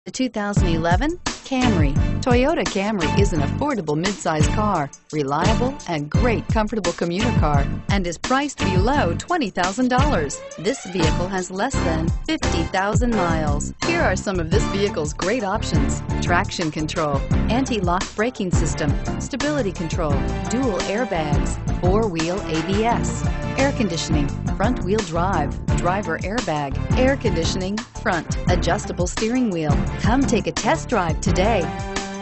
The 2011 Camry. Toyota Camry is an affordable midsize car, reliable and great comfortable commuter car, and is priced below $20,000. This vehicle has less than 50,000 miles. Here are some of this vehicle's great options: traction control, anti-lock braking system, stability control, dual airbags, four-wheel ABS, air conditioning, front-wheel drive, driver airbag, air conditioning, front, adjustable steering wheel. Come take a test drive today.